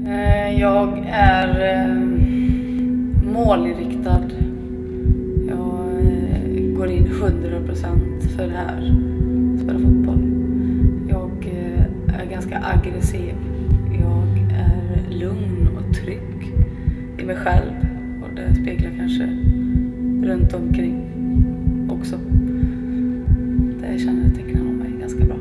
Jag är målinriktad. Jag går in 100% för det här. Spela fotboll. Jag är ganska aggressiv. Jag är lugn och trygg i mig själv. Och det speglar kanske runt omkring också. Det känner jag tecknar om mig ganska bra.